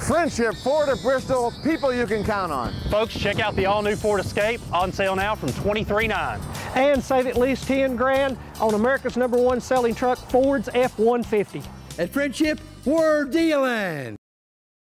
Friendship Ford of Bristol, people you can count on. Folks, check out the all-new Ford Escape, on sale now from $23,900. And save at least 10 grand on America's #1 selling truck, Ford's F-150. At Friendship, we're dealing.